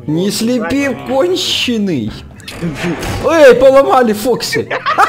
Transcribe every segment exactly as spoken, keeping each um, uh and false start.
Не слепи, конченый. Эй, поломали Фокси.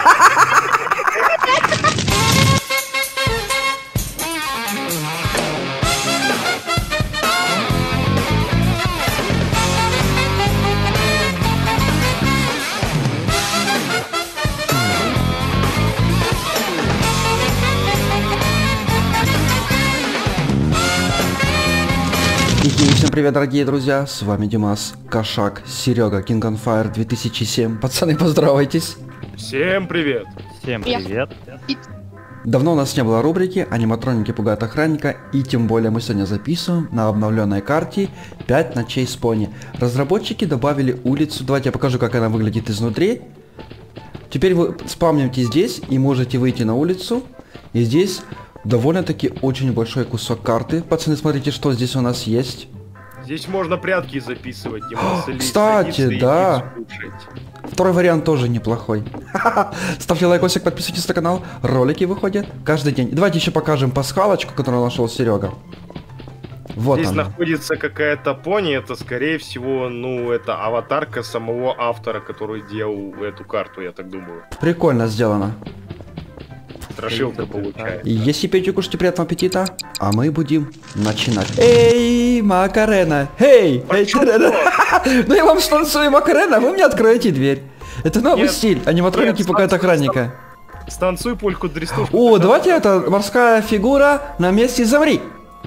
И всем привет, дорогие друзья, с вами Димас, Кошак, Серега, King on Fire две тысячи семь. Пацаны, поздоровайтесь. Всем привет. Всем привет. Давно у нас не было рубрики «Аниматроники пугают охранника», и тем более мы сегодня записываем на обновленной карте пять ночей с пони. Разработчики добавили улицу, давайте я покажу, как она выглядит изнутри. Теперь вы спавнимте здесь и можете выйти на улицу, и здесь довольно-таки очень большой кусок карты. Пацаны, смотрите, что здесь у нас есть. Здесь можно прятки записывать, Димас. Кстати, да. Второй вариант тоже неплохой. Ставьте лайкосик, подписывайтесь на канал. Ролики выходят каждый день. Давайте еще покажем пасхалочку, которую нашел Серега. Вот здесь она. находится какая-то пони. Это, скорее всего, ну, это аватарка самого автора, который делал эту карту, я так думаю. Прикольно сделано. Страшилка получается. Если пейте, кушайте, приятного аппетита. А мы будем начинать. Эй, Макарена! Эй! Эй, ну я вам станцую Макарена, вы мне откроете дверь. Это новый Нет, стиль. Аниматроники нет, пугают станцуй, охранника. Станцуй польку дрестушку. О, давайте это, морская фигура, на месте замри.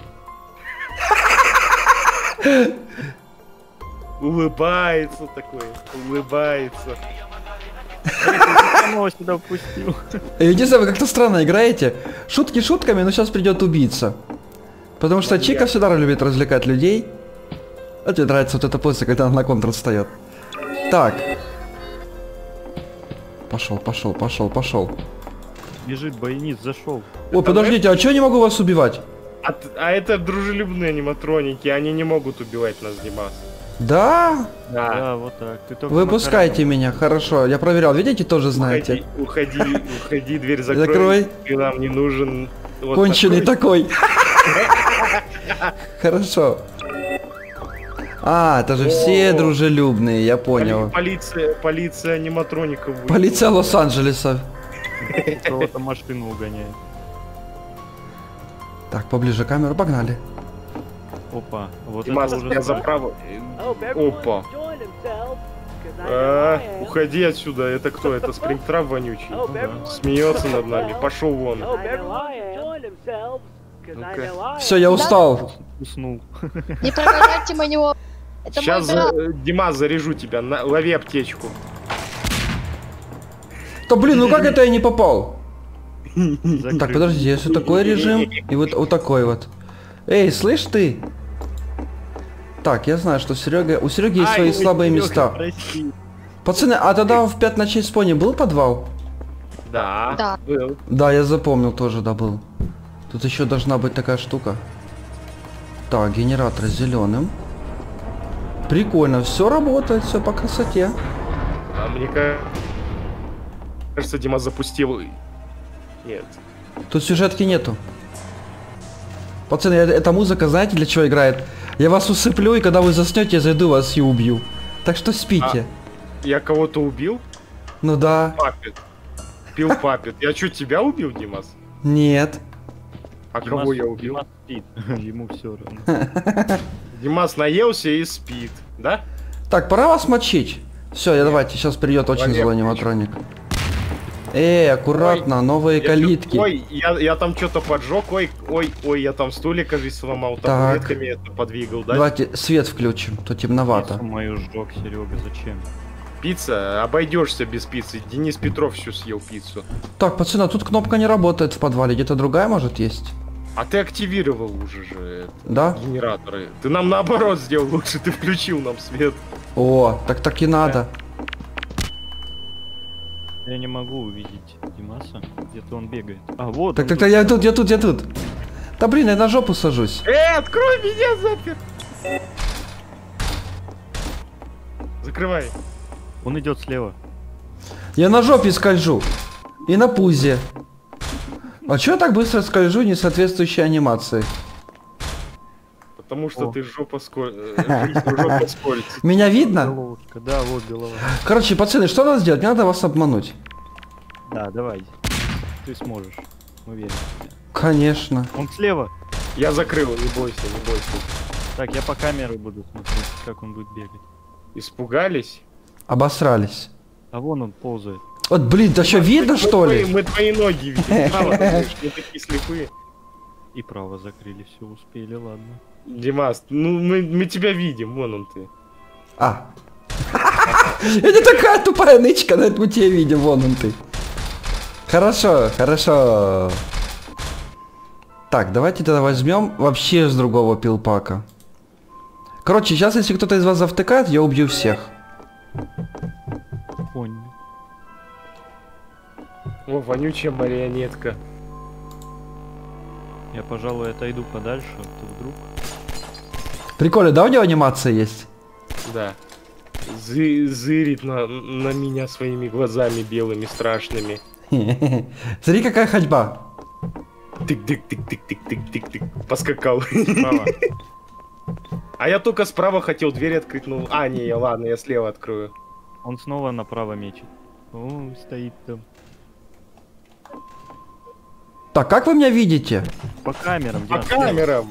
Улыбается такой, улыбается. Я сюда впустил. Единственное, вы как-то странно играете. Шутки шутками, но сейчас придет убийца. Потому что Чика всегда любит развлекать людей. А тебе нравится вот эта поза, когда она на контр встает. Так. Пошел, пошел, пошел, пошел. Бежит бойниц, зашел. Ой, подождите, а чё я не могу вас убивать? А, а это дружелюбные аниматроники, они не могут убивать нас, Димас. Да? Да. Да, вот так. Ты только Выпускайте меня, хорошо. Я проверял, видите, тоже знаете. Уходи, уходи, уходи, дверь закрой. Закрой. Ты нам не нужен. Вот Конченый такой. такой. Хорошо. А, это же все дружелюбные, я понял. Полиция, полиция аниматроников. Полиция Лос-Анджелеса. кого-то машину угоняет. Так, поближе камеру, погнали. Опа, вот Димас, это уже я за страшно. право. Опа. А, уходи отсюда, это кто? Это Спрингтрап вонючий. Ну да. Смеется над нами, пошел вон. Ну-ка. Все, я устал. Уснул. Не прогоняйте на него. Это Сейчас, мой брат. за... Димас, заряжу тебя, на... лови аптечку. Да блин, ну как это я не попал? Закрыт. Так, подожди, если такой режим, и вот, вот такой вот. Эй, слышь ты? Так, я знаю, что Серега... У Сереги есть Ай, свои ой, слабые Серёга, места. прости. Пацаны, а тогда в пять ночей с пони был подвал? Да, Да. был. Да, я запомнил тоже, да, был. Тут еще должна быть такая штука. Так, генератор зеленым. Прикольно, все работает, все по красоте. А мне кажется, Димас запустил... Нет. Тут сюжетки нету. Пацаны, э- эта музыка, знаете, для чего играет? Я вас усыплю, и когда вы заснете, я зайду вас и убью. Так что спите. Я кого-то убил? Ну да. Папет. Пил папет. Я что, тебя убил, Димас? Нет. А Димас- кого я убил? Димас спит. Ему все равно. Димас наелся и спит, да? Так, пора вас мочить. Все, я давайте, сейчас придет очень Валер, злой аниматроник. Эй, аккуратно, новые Я калитки. чё- Ой, я, я там что-то поджег, ой, ой, ой, я там стулья, кажется, сломал, Так. табуретками это подвигал, да? Давайте свет включим, то темновато. Пиццу мою сжег, Серега, зачем? Пицца, обойдешься без пиццы. Денис Петров всю съел пиццу. Так, пацаны, тут кнопка не работает в подвале, где-то другая может есть? А ты активировал уже же это, Да? генераторы. Ты нам наоборот сделал лучше, ты включил нам свет. О, так так и надо. Я не могу увидеть Димаса. Где-то он бегает. А, вот Так, он так, тут. так, я тут, я тут, я тут. Да блин, я на жопу сажусь. Эй, открой меня, запер! Закрывай. Он идет слева. Я на жопе скольжу. И на пузе. А чё я так быстро скольжу, не соответствующей анимации? потому что О. ты жопа сколь... э, жизнь жопа скользь. Меня видно? Головушка, да, вот голова. Короче, пацаны, что надо сделать? Мне надо вас обмануть. Да, давай. Ты сможешь. Мы верим в тебя. Конечно. Он слева. Я закрыл, не бойся, не бойся. Так, я по камеры буду смотреть, как он будет бегать. Испугались? Обосрались. А вон он ползает. Вот, блин, да что, видно, Мы что твои- ли? Мы твои ноги видим. Право, ты говоришь, мы такие слепые. И право закрыли, все успели, ладно. Димас, ну мы, мы тебя видим, вон он ты. А. Я не такая тупая нычка, но это мы тебя видим, вон он ты. Хорошо, хорошо. Так, давайте тогда возьмем вообще с другого пилпака. Короче, сейчас если кто-то из вас завтыкает, я убью всех. Понял. О, вонючая марионетка. Я, пожалуй, отойду подальше, а то вдруг... Прикольно, да, у него анимация есть? Да. Зы зырит на, на меня своими глазами белыми страшными. Смотри, какая ходьба. Тык-тык-тык-тык-тык-тык-тык. Поскакал. Справа. А я только справа хотел дверь открыть, ну... А, не, я, ладно, я слева открою. Он снова направо мечет. О, стоит там. Так, как вы меня видите? По камерам, По Дима, слева. камерам.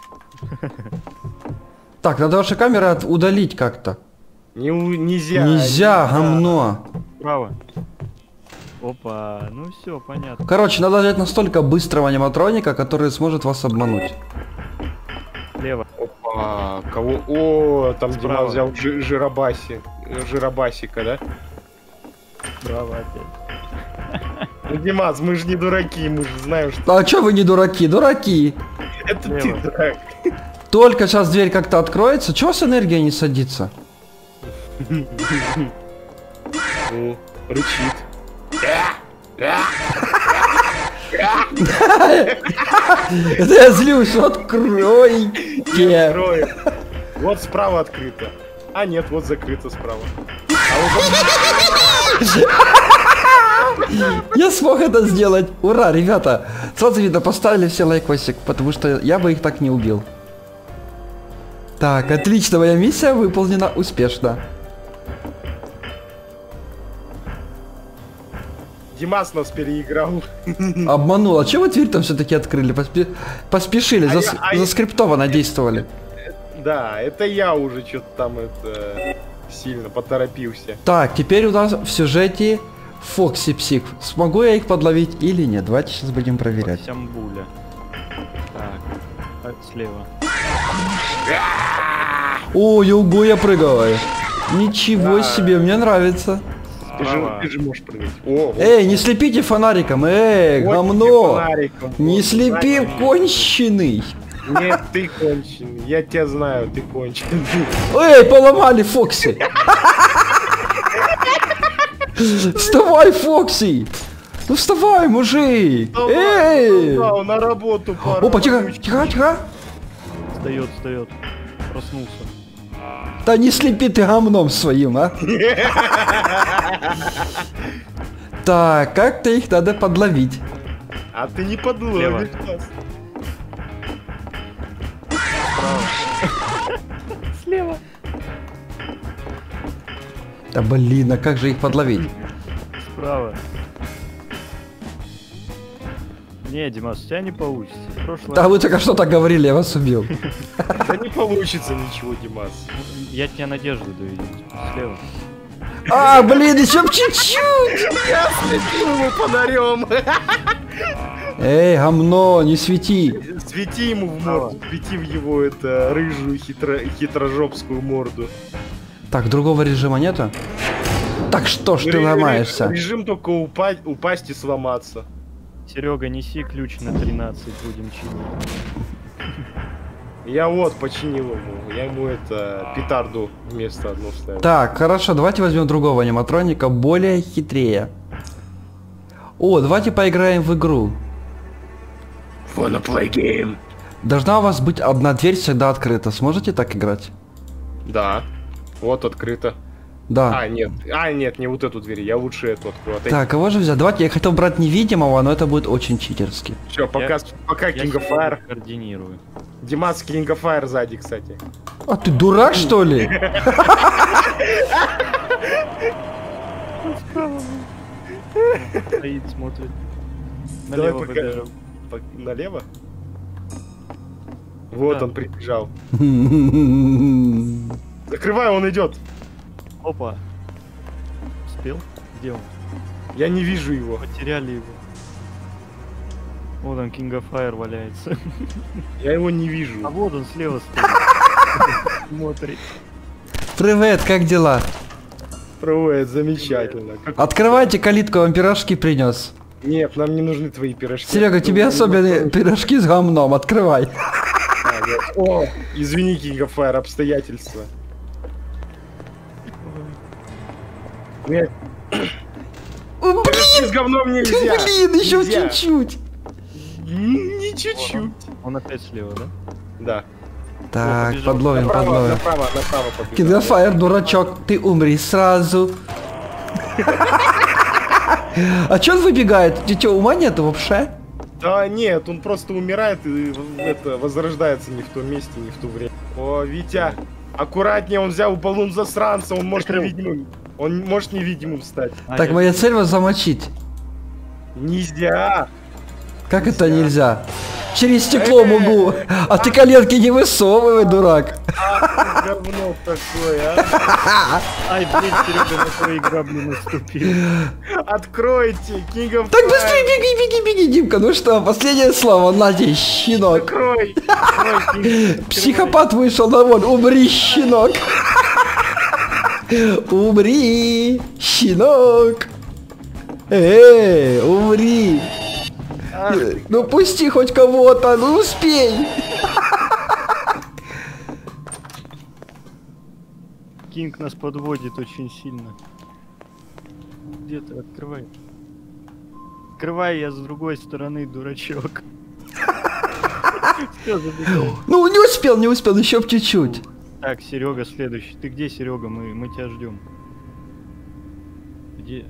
Так, надо ваши камеры от- удалить как-то. Не, у- нельзя. Нельзя, гомно. Справа. Опа, ну все, понятно. Короче, надо взять настолько быстрого аниматроника, который сможет вас обмануть. Слева. Опа, кого? О, там Дима Справа. взял жи- жиробаси. Жиробасика, да? Справа опять. Ну, Димас, мы же не дураки, мы же знаем, что А чё вы не дураки? Дураки. это ты Слева. дурак. Только сейчас дверь как-то откроется. Чего с энергией не садится? Ну, рычит. Это я злюсь, откройте. Откроем. Вот справа открыто. А нет, вот закрыто справа. Я смог это сделать. Ура, ребята. Сразу видно, поставили все лайкосик, потому что я бы их так не убил. Так, отлично, моя миссия выполнена успешно. Димас нас переиграл. Обманул. А чего вы дверь там все-таки открыли? Поспе- Поспешили, А зас- я- а я- заскриптованно действовали. Да, это я уже что-то там это сильно поторопился. Так, теперь у нас в сюжете Фокси Псих. Смогу я их подловить или нет? Давайте сейчас будем проверять. Сямбуля. Так, так, слева. О, югу я прыгаю. Ничего Да. себе, мне нравится. Ты же, Справа. ты же можешь прыгать. О, Эй, не слепите фонариком, эй, вот тебе гомно. фонариком. Не Вот, слепи, знаешь, конченый. Нет, ты конченый. Я тебя знаю, ты конченый. Эй, поломали Фокси. Вставай, Фокси. Ну вставай, мужик. Эй. Да, на работу пора. Опа, тихо, тихо, тихо. Встает, встает. Проснулся. Да не слепи ты гомном своим, а. Так, как-то их надо подловить. А ты не подловишь нас. Слева. Да блин, а как же их подловить? Справа. Не, Димас, у тебя не получится. Прошлое... Да вы только что так говорили, я вас убил. Да не получится ничего, Димас. Я тебе надежду даю. Слева. А, блин, еще б чуть-чуть. Я слепил ему фонарем. Эй, гомно, не свети. Свети ему в морду. Свети в его это рыжую хитро хитрожопскую морду. Так, другого режима нету? Так что ж ты Ре- ре- ломаешься? Режим только упасть, упасть и сломаться. Серега, неси ключ на тринадцать, будем чинить. Я вот починил ему. Я ему это петарду вместо одну вставил. Так, хорошо, давайте возьмем другого аниматроника, более хитрее. О, давайте поиграем в игру. Wanna play game? Должна у вас быть одна дверь всегда открыта. Сможете так играть? Да. Вот открыто. Да. А, нет. А, нет, не вот эту дверь. Я лучше эту открою. Отойди. Так, кого же взять? Давайте, я хотел брать невидимого, но это будет очень читерски. Все, пока, Я- пока Я King of себя Fire. координирую. Димас King of Fire сзади, кстати. А ты дурак, что ли? Стоит, смотрит. Давай Налево пока- выберем. По- Налево? Вот Да. он прибежал. Закрывай, он идет. Опа. Успел? Где он? Я не вижу его. Потеряли его. Вот он, King of Fire валяется. Я его не А вижу. вот он слева стоит. Смотрит. Привет, как дела? Проводит замечательно. Как- Открывайте калитку, вам пирожки принес. Нет, нам не нужны твои пирожки. Серега, тебе Ну, особенные ну, пирожки с гомном, открывай. а, нет. О, извини, King of Fire, обстоятельства. Нет, О, пирожки с говном нельзя. блин, еще Нельзя. чуть-чуть. М, Не чуть-чуть. Он опять слева, да? Да. Так, побежал. подловим, Направо, подловим. направо, направо побежал. Кинофайр, дурачок, ты умри сразу. А чё он выбегает? Ты чё, ума нету вообще? Да нет, он просто умирает и это, возрождается не в том месте, не в то время. О, Витя, аккуратнее, он взял баллон засранца, он может Закрыл. невидимым. Он может невидимым стать. А, Так, я- моя цель вас замочить. Нельзя! Как это Нельзя. нельзя? Через стекло могу. А ты коленки не высовывай, дурак. Ах, ты говно такое, а! Ай, блин, Серега на твои грабли наступил. Откройте, King of Так Fire! быстрее беги, беги, беги, Димка. Ну что, последнее слово. На тебе, щенок. Открой! Открой, King- Психопат вышел на волю. Умри, щенок. Умри, щенок. Эй, умри. Ах, ты- Ну пусти хоть кого-то, ну успей. Кинг нас подводит очень сильно. Где ты? Открывай. Открывай, я с другой стороны, дурачок. Все, забегал. Ну не успел, не успел, еще б чуть-чуть. Так, Серега следующий. Ты где, Серега? Мы, мы тебя ждем. Где?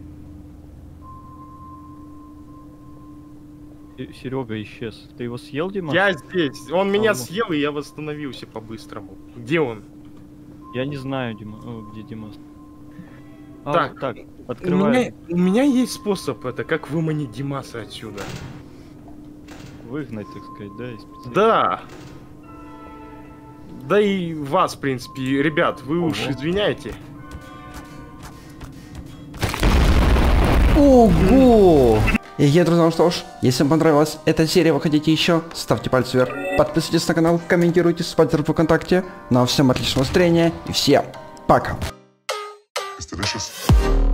Серега исчез. Ты его съел, Дима? Я здесь. Он меня Алло. съел, и я восстановился по-быстрому. Где он? Я не знаю, Дима. О, где Дима? А, Так. вот так. У Открывай. меня, у меня есть способ, это как выманить Димаса отсюда. Выгнать, так сказать, да? из специалиста. Да. Да и вас, в принципе, ребят, вы уж Ого. извиняйте. Ого! И, друзья, ну что ж, если вам понравилась эта серия, вы хотите еще, ставьте пальцы вверх, подписывайтесь на канал, комментируйте, спонсор ВКонтакте. Ну а всем отличного настроения и всем пока! It's delicious.